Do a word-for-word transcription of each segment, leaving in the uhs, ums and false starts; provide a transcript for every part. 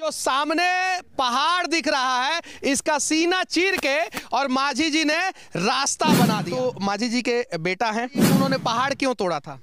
जो सामने पहाड़ दिख रहा है इसका सीना चीर के और माझी जी ने रास्ता बना दिया। तो माझी जी के बेटा हैं, उन्होंने पहाड़ क्यों तोड़ा था?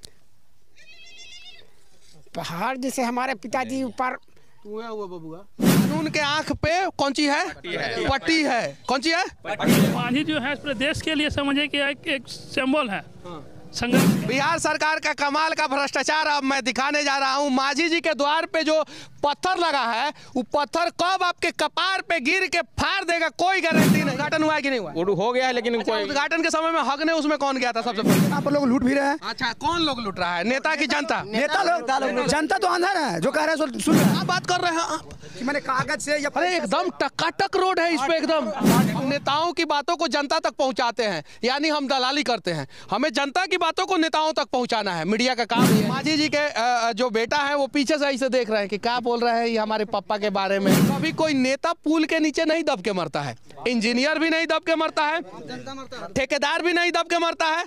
पहाड़ जैसे हमारे पिताजी ऊपर हुआ हुआ बबुआ कानून के आंख पे कौन सी है? पट्टी है। कौन सी है? माझी जो है इस प्रदेश के लिए समझे कि एक, एक सिंबल है। हाँ। बिहार सरकार का कमाल का भ्रष्टाचार अब मैं दिखाने जा रहा हूं। माझी जी के द्वार पे जो पत्थर लगा है वो पत्थर कब आपके कपार पे गिर के फाड़ देगा कोई गारंटी नहीं। उद्घाटन हुआ है कि नहीं हुआ? हो गया है लेकिन अच्छा, उद्घाटन के समय में हक ने उसमें कौन गया था सबसे पहले? आप लोग लूट भी रहे हैं। अच्छा, कौन लोग लूट रहा है? नेता की जनता? नेता लोग, जनता तो अंधर है जो कह रहे हैं सुन रहे हैं। आप बात कर रहे हैं कि मैंने कागज से या अरे एकदम टकाटक रोड है इस पे एकदम। हम नेताओं की बातों को जनता तक पहुंचाते हैं, यानी हम दलाली करते हैं। हमें जनता की बातों को नेताओं तक पहुंचाना है, मीडिया का काम है। माझी जी के जो बेटा है वो पीछे से ऐसे देख रहे हैं कि क्या बोल रहे हैं ये हमारे पापा के बारे में। कभी कोई नेता पुल के नीचे नहीं दब के मरता है, इंजीनियर भी नहीं दब के मरता है, ठेकेदार भी नहीं दब के मरता है।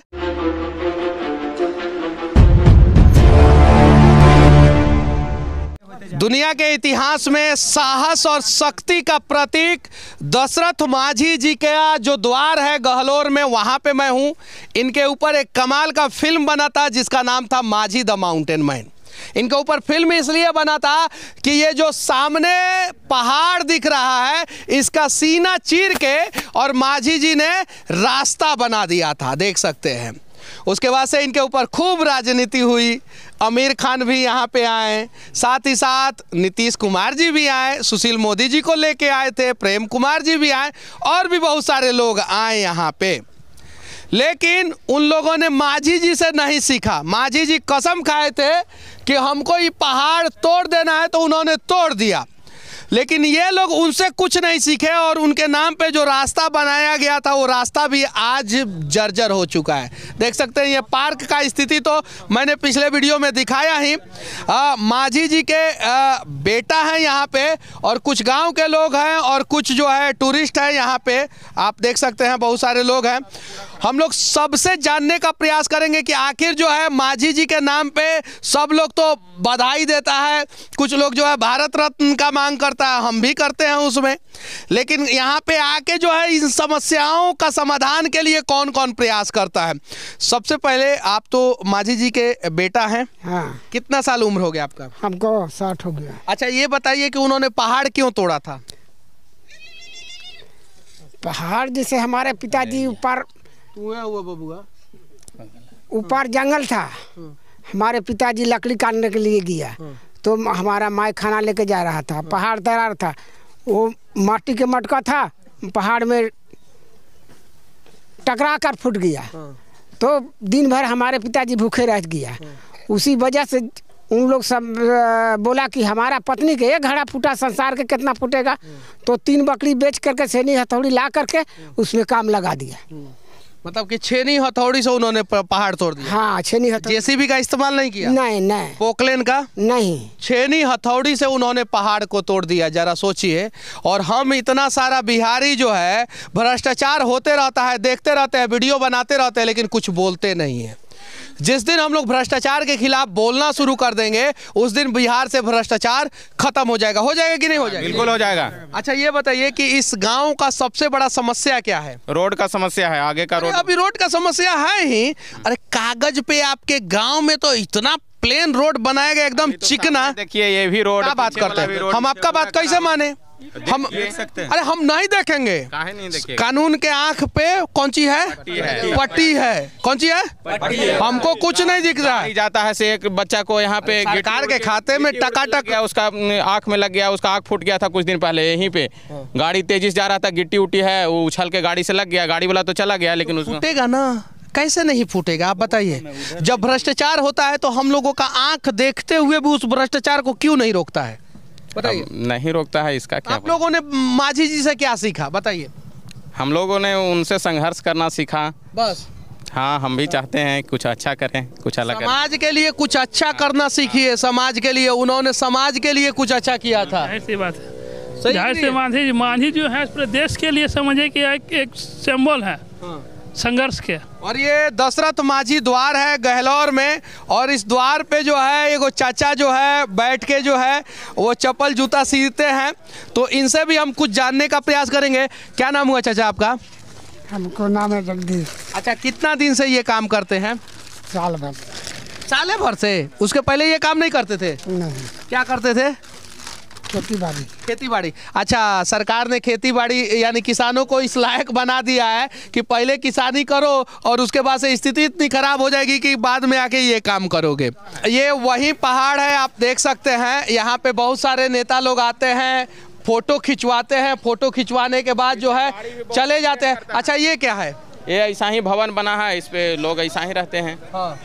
दुनिया के इतिहास में साहस और शक्ति का प्रतीक दशरथ माझी जी का जो द्वार है गहलोर में, वहां पे मैं हूं। इनके ऊपर एक कमाल का फिल्म बना था जिसका नाम था माझी द माउंटेन मैन। इनके ऊपर फिल्म इसलिए बना था कि ये जो सामने पहाड़ दिख रहा है इसका सीना चीर के और माझी जी ने रास्ता बना दिया था, देख सकते हैं। उसके बाद से इनके ऊपर खूब राजनीति हुई। आमिर खान भी यहाँ पे आए, साथ ही साथ नीतीश कुमार जी भी आए, सुशील मोदी जी को लेके आए थे, प्रेम कुमार जी भी आए और भी बहुत सारे लोग आए यहाँ पे। लेकिन उन लोगों ने माझी जी से नहीं सीखा। माझी जी कसम खाए थे कि हमको ये पहाड़ तोड़ देना है तो उन्होंने तोड़ दिया, लेकिन ये लोग उनसे कुछ नहीं सीखे और उनके नाम पे जो रास्ता बनाया गया था वो रास्ता भी आज जर्जर हो चुका है। देख सकते हैं ये पार्क का स्थिति तो मैंने पिछले वीडियो में दिखाया ही। आ, माझी जी के आ, बेटा हैं यहाँ पे और कुछ गांव के लोग हैं और कुछ जो है टूरिस्ट हैं यहाँ पे, आप देख सकते हैं बहुत सारे लोग हैं। हम लोग सबसे जानने का प्रयास करेंगे कि आखिर जो है माझी जी के नाम पे सब लोग तो बधाई देता है, कुछ लोग जो है भारत रत्न का मांग करता है, हम भी करते हैं उसमें, लेकिन यहाँ पे आके जो है इन समस्याओं का समाधान के लिए कौन कौन प्रयास करता है। सबसे पहले आप तो माझी जी के बेटा हैं। हाँ। कितना साल उम्र हो गया आपका? हमको साठ हो गया। अच्छा, ये बताइए कि उन्होंने पहाड़ क्यों तोड़ा था? पहाड़ जैसे हमारे पिताजी ऊपर हुआ हुआ बबुआ ऊपर जंगल था, हमारे पिताजी लकड़ी काटने के लिए गया तो हमारा माई खाना लेके जा रहा था, पहाड़ तैयार था, वो माटी के मटका था, पहाड़ में टकरा कर फूट गया तो दिन भर हमारे पिताजी भूखे रह गया। उसी वजह से उन लोग सब बोला कि हमारा पत्नी के एक घड़ा फूटा, संसार के कितना फूटेगा, तो तीन बकरी बेच करके छेनी हथौड़ी ला करके उसमें काम लगा दिया। मतलब कि छेनी हथौड़ी से उन्होंने पहाड़ तोड़ दिया? हाँ, छेनी हथौड़ी। जेसीबी का इस्तेमाल नहीं किया? नहीं नहीं। पोकलेन का? नहीं, छेनी हथौड़ी से उन्होंने पहाड़ को तोड़ दिया। जरा सोचिए। और हम इतना सारा बिहारी जो है भ्रष्टाचार होते रहता है, देखते रहते हैं, वीडियो बनाते रहते हैं, लेकिन कुछ बोलते नहीं है। जिस दिन हम लोग भ्रष्टाचार के खिलाफ बोलना शुरू कर देंगे उस दिन बिहार से भ्रष्टाचार खत्म हो जाएगा। हो जाएगा कि नहीं हो जाएगा? बिल्कुल हो जाएगा। अच्छा, ये बताइए कि इस गांव का सबसे बड़ा समस्या क्या है? रोड का समस्या है, आगे का रोड। अभी रोड का समस्या है ही। अरे कागज पे आपके गांव में तो इतना प्लेन रोड बनाया गया, एकदम तो चिकना। देखिए ये भी रोड। क्या बात करते हैं? हम आपका बात कैसे माने? हम सकते हैं। अरे हम नहीं देखेंगे। काहे नहीं देखेंगे? कानून के आंख पे कौन सी है? पट्टी है। कौन सी है? हमको कुछ नहीं दिख रहा है। जाता है से एक बच्चा को यहाँ पे सरकार के खाते में टकाटक गया, उसका आंख में लग गया, उसका आंख फूट गया था कुछ दिन पहले यहीं पे। गाड़ी तेजी से जा रहा था, गिट्टी उट्टी है, वो उछल के गाड़ी से लग गया, गाड़ी वाला तो चला गया, लेकिन उसको फूटेगा ना, कैसे नहीं फूटेगा? आप बताइए। जब भ्रष्टाचार होता है तो हम लोगों का आंख देखते हुए भी उस भ्रष्टाचार को क्यों नहीं रोकता है? बताइए। नहीं रोकता है, इसका क्या? आप लोगों ने माझी जी से क्या सीखा? बताइए। हम लोगों ने उनसे संघर्ष करना सीखा बस। हाँ, हम भी चाहते हैं कुछ अच्छा करें, कुछ अलग करें। समाज के लिए कुछ अच्छा करना सीखिए। समाज के लिए उन्होंने समाज के लिए कुछ अच्छा किया था। ऐसी बात है। जाहिर से माझी माझी जो है इस प्रदेश के लिए समझे कि एक, एक सिंबल है। संघर्ष किया। और ये दशरथ माझी द्वार है गहलोर में, और इस द्वार पे जो है एगो चाचा जो है बैठ के जो है वो चप्पल जूता सीते हैं। तो इनसे भी हम कुछ जानने का प्रयास करेंगे। क्या नाम हुआ चाचा आपका? हमको नाम है जगदीश। अच्छा, कितना दिन से ये काम करते हैं? साल भर। साले भर से? उसके पहले ये काम नहीं करते थे? नहीं। क्या करते थे? खेती बाड़ी। खेती बाड़ी। अच्छा, सरकार ने खेती बाड़ी यानी किसानों को इस लायक बना दिया है कि पहले किसानी करो और उसके बाद से स्थिति इतनी खराब हो जाएगी कि बाद में आके ये काम करोगे। ये वही पहाड़ है, आप देख सकते हैं। यहाँ पे बहुत सारे नेता लोग आते हैं, फोटो खिंचवाते हैं, फोटो खिंचवाने के बाद जो है चले जाते हैं। अच्छा, ये क्या है? ये ऐसा ही भवन बना है, इस पे लोग ऐसा ही रहते हैं। हाँ।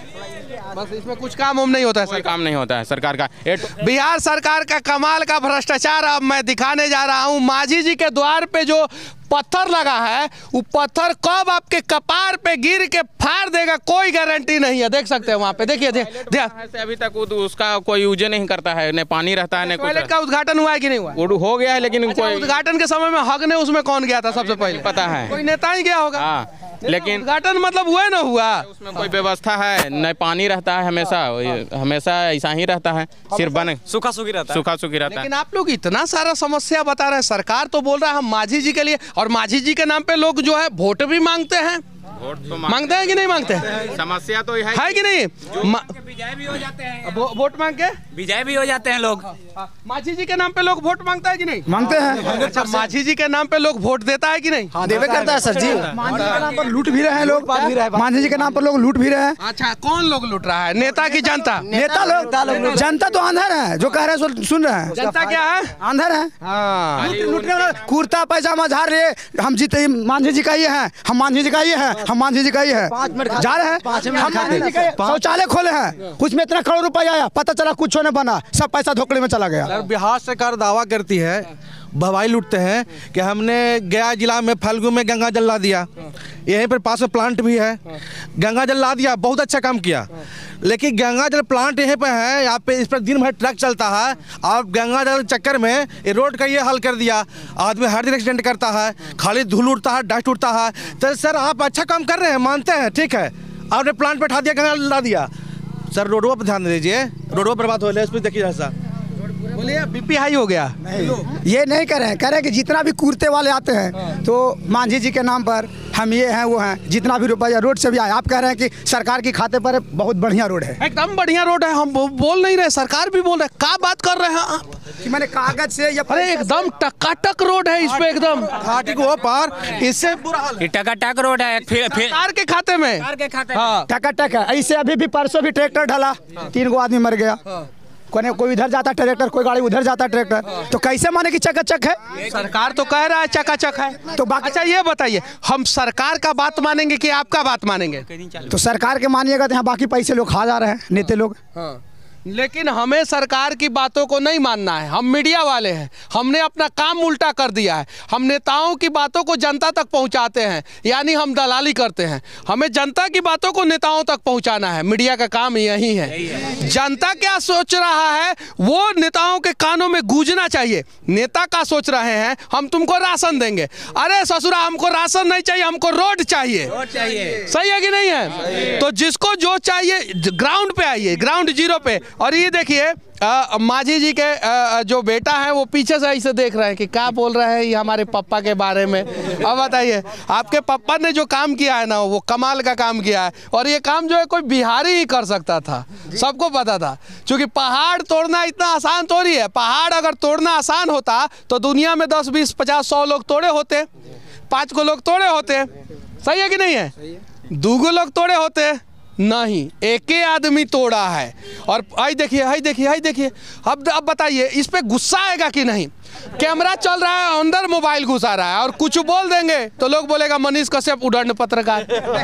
बस इसमें कुछ काम हम नहीं होता है? कोई काम नहीं होता है सरकार का। बिहार सरकार का कमाल का भ्रष्टाचार अब मैं दिखाने जा रहा हूँ। माझी जी के द्वार पे जो पत्थर लगा है, वो पत्थर कब आपके कपार पे गिर के फाड़ देगा कोई गारंटी नहीं है। देख सकते हैं वहाँ पे, देखिए देखिए अभी तक उसका कोई यूज नहीं करता है, न पानी रहता है न टॉयलेट का उद्घाटन हुआ है कि नहीं हुआ? हो गया है, लेकिन कोई उद्घाटन के समय में हग ने उसमें कौन गया था सबसे पहले? पता है, कोई नेता ही गया होगा। लेकिन उद्घाटन मतलब हुआ ना हुआ, उसमें कोई व्यवस्था है न, पानी रहता है, हमेशा हमेशा ऐसा ही रहता है, सिर्फ बने सूखा सूखी रहता है, सूखा सूखी रहता है। लेकिन आप लोग इतना सारा समस्या बता रहे हैं, सरकार तो बोल रहा है हम माझी जी के लिए, और माझी जी के नाम पे लोग जो है वोट भी मांगते हैं। वोट तो मांगते हैं कि नहीं मांगते? समस्या तो है, है कि नहीं? विजय भी हो जाते हैं, वोट मांग के विजय भी हो जाते हैं लोग। माझी जी के नाम पे लोग वोट मांगता है कि नहीं? मांगते हैं। अच्छा, माझी जी के नाम पे लोग वोट देता है कि नहीं? हाँ, देवे करता है सर जी। माझी जी के नाम पर लूट भी रहे हैं लोग, माझी जी के नाम पर लोग लूट भी रहे हैं। अच्छा, कौन लोग लूट रहा है? नेता की जनता? नेता लोग। जनता तो अंधर है, जो कह रहे हैं सुन रहे हैं। जनता क्या है? अंधर है। हाँ, कुर्ता पैजामा झाड़ रहे, हम जीते माझी जी का ये है, हम माझी जी का ये है, हम माझी जी का ये है, जा रहे हैं। हम माझी जी का शौचालय खोले हैं, कुछ में इतना करोड़ रुपया आया, पता चला कुछ नहीं बना, सब पैसा धोखड़े में चला गया। बिहार सरकार दावा करती है, भवाई लूटते हैं कि हमने गया जिला में फाल्गु में गंगा जल ला दिया, यहीं पर पास में प्लांट भी है, गंगा जल ला दिया, बहुत अच्छा काम किया। लेकिन गंगा जल प्लांट यहीं पे है, यहाँ पे इस पर दिन भर ट्रक चलता है, और गंगा जल चक्कर में ये रोड का ये हाल कर दिया, आदमी हर दिन एक्सीडेंट करता है, खाली धूल उड़ता है, डस्ट उड़ता है। तो सर आप अच्छा काम कर रहे हैं, मानते हैं, ठीक है, आपने प्लांट पे उठा दिया, गंगा जल ला दिया, सर रोडों पर ध्यान दीजिए, रोडों पर बर्बाद हो रहा है, इस पर देखिए ऐसा। बोलिए बीपी हाई हो गया। नहीं, ये नहीं कह रहे हैं, कह रहे हैं कि जितना भी कुर्ते वाले आते हैं तो माझी जी के नाम पर हम ये हैं वो हैं, जितना भी रुपया रोड से भी आए। आप कह रहे हैं कि सरकार की खाते पर बहुत बढ़िया रोड है, एकदम बढ़िया रोड है, हम बोल नहीं रहे, सरकार भी बोल रहे। क्या बात कर रहे हैं आप कि मैंने कागज से या अरे एकदम टकाटक रोड है, इस पे एकदम घाटी को पार, इससे बुरा हाल है। टकाटक रोड है, फिर फिर सरकार के खाते में, सरकार के खाते हाँ टकाटक है। ऐसे अभी भी परसों भी ट्रैक्टर ढला, तीन गो आदमी मर गया, कोई कोई इधर जाता ट्रैक्टर, कोई गाड़ी उधर जाता ट्रैक्टर, तो कैसे माने कि चकाचक है? सरकार तो कह रहा है चकाचक है, तो बाकी अच्छा ये बताइए, हम सरकार का बात मानेंगे कि आपका बात मानेंगे? तो सरकार के मानिएगा तो यहाँ बाकी पैसे लोग खा जा रहे हैं, नेता लोग। हाँ, लेकिन हमें सरकार की बातों को नहीं मानना है, हम मीडिया वाले हैं, हमने अपना काम उल्टा कर दिया है, हम नेताओं की बातों को जनता तक पहुंचाते हैं, यानी हम दलाली करते हैं। हमें जनता की बातों को नेताओं तक पहुंचाना है, मीडिया का काम यही है। जनता क्या सोच रहा है वो नेताओं के कानों में गूंजना चाहिए। नेता का सोच रहे हैं हम तुमको राशन देंगे, अरे ससुरा हमको राशन नहीं चाहिए, हमको रोड चाहिए, सही है कि नहीं है? तो जिसको जो चाहिए ग्राउंड पे आइए, ग्राउंड जीरो पे। और ये देखिए माझी जी के आ, जो बेटा है वो पीछे से ऐसे देख रहे हैं कि क्या बोल रहे हैं ये हमारे पापा के बारे में। अब बताइए, आपके पापा ने जो काम किया है ना वो कमाल का काम किया है, और ये काम जो है कोई बिहारी ही कर सकता था, सबको पता था। क्योंकि पहाड़ तोड़ना इतना आसान थोड़ी है, पहाड़ अगर तोड़ना आसान होता तो दुनिया में दस बीस पचास सौ लोग तोड़े होते, पाँच को लोग तोड़े होते, सही है कि नहीं है? दो गो लोग तोड़े होते नहीं, एक ही आदमी तोड़ा है। और आई देखिए, आई देखिए, आई देखिए, अब अब बताइए इस पे गुस्सा आएगा कि नहीं? कैमरा चल रहा है, अंदर मोबाइल घुसा रहा है, और कुछ बोल देंगे तो लोग बोलेगा मनीष कश्यप उड़न पत्रकार,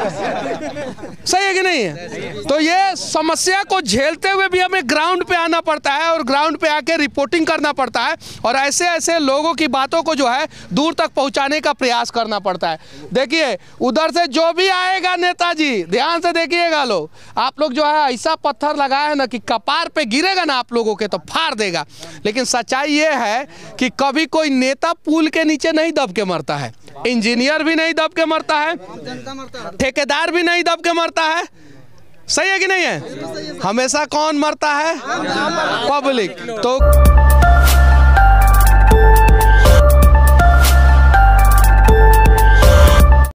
सही है कि नहीं है? तो ये समस्या को झेलते हुए भी हमें ग्राउंड पे आना पड़ता है, और ग्राउंड पे आके रिपोर्टिंग करना पड़ता है, और ऐसे ऐसे लोगों की बातों को जो है दूर तक पहुंचाने का प्रयास करना पड़ता है। देखिए उधर से जो भी आएगा नेताजी, ध्यान से देखिएगा लोग, आप लोग जो है ऐसा पत्थर लगाए है ना कि कपार पे गिरेगा ना आप लोगों के तो फाड़ देगा। लेकिन सच्चाई ये है कि कि कभी कोई नेता पुल के नीचे नहीं दब के मरता है, इंजीनियर भी नहीं दब के मरता है, ठेकेदार भी नहीं दब के मरता है। सही है कि नहीं है? हमेशा कौन मरता है? पब्लिक। तो